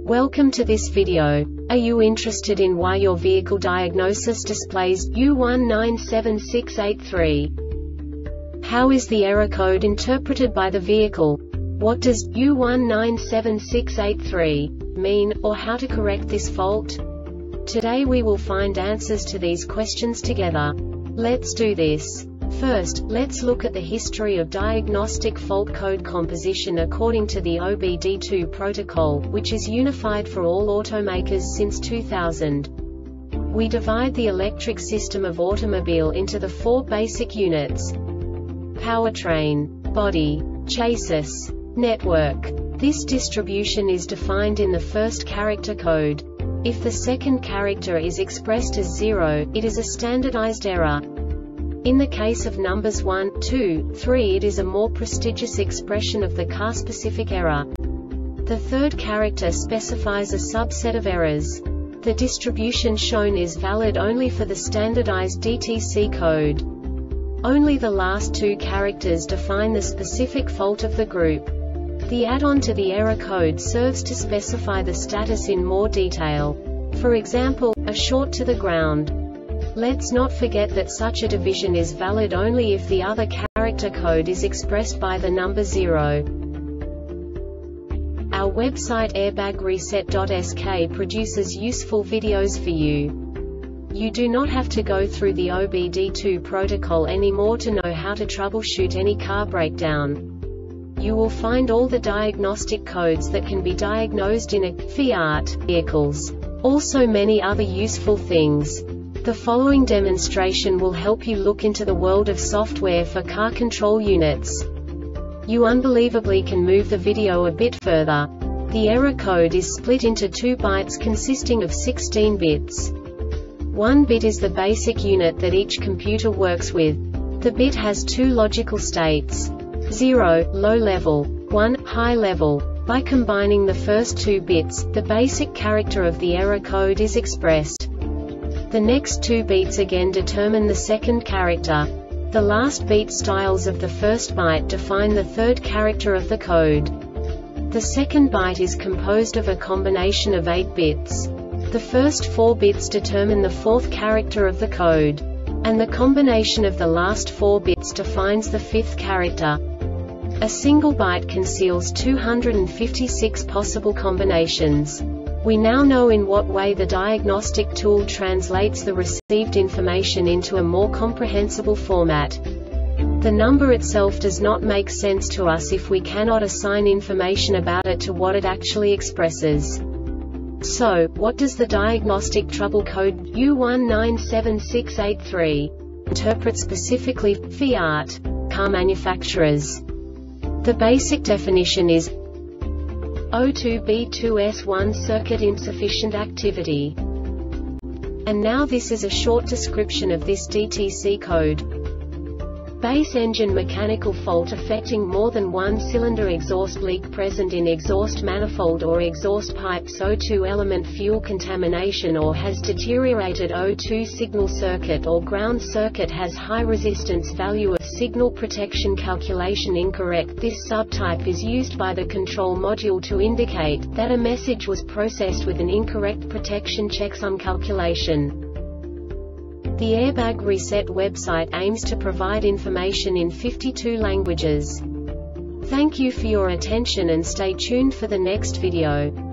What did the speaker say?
Welcome to this video. Are you interested in why your vehicle diagnosis displays U197683? How is the error code interpreted by the vehicle? What does U197683 mean, or how to correct this fault? Today we will find answers to these questions together. Let's do this. First, let's look at the history of diagnostic fault code composition according to the OBD2 protocol, which is unified for all automakers since 2000. We divide the electric system of automobile into the four basic units: powertrain, body, chassis, network. This distribution is defined in the first character code. If the second character is expressed as 0, it is a standardized error. In the case of numbers 1, 2, 3, it is a more prestigious expression of the car-specific error. The third character specifies a subset of errors. The distribution shown is valid only for the standardized DTC code. Only the last two characters define the specific fault of the group. The add-on to the error code serves to specify the status in more detail. For example, a short to the ground. Let's not forget that such a division is valid only if the other character code is expressed by the number 0. Our website airbagreset.sk produces useful videos for you. You do not have to go through the OBD2 protocol anymore to know how to troubleshoot any car breakdown. You will find all the diagnostic codes that can be diagnosed in a Fiat vehicles. Also many other useful things. The following demonstration will help you look into the world of software for car control units. You unbelievably can move the video a bit further. The error code is split into 2 bytes consisting of 16 bits. 1 bit is the basic unit that each computer works with. The bit has 2 logical states: 0, low level, 1, high level. By combining the first 2 bits, the basic character of the error code is expressed. The next 2 beats again determine the second character. The last beat styles of the first byte define the third character of the code. The second byte is composed of a combination of 8 bits. The first 4 bits determine the fourth character of the code. And the combination of the last 4 bits defines the fifth character. A single byte conceals 256 possible combinations. We now know in what way the diagnostic tool translates the received information into a more comprehensible format. The number itself does not make sense to us if we cannot assign information about it to what it actually expresses. So, what does the diagnostic trouble code U197683 interpret specifically for Fiat car manufacturers? The basic definition is O2B2S1 circuit insufficient activity. And now this is a short description of this DTC code. Base engine mechanical fault affecting more than one cylinder, exhaust leak present in exhaust manifold or exhaust pipes, O2 element fuel contamination, or has deteriorated O2 signal circuit or ground circuit, has high resistance value of signal protection calculation incorrect. This subtype is used by the control module to indicate that a message was processed with an incorrect protection checksum calculation. The Airbag Reset website aims to provide information in 52 languages. Thank you for your attention and stay tuned for the next video.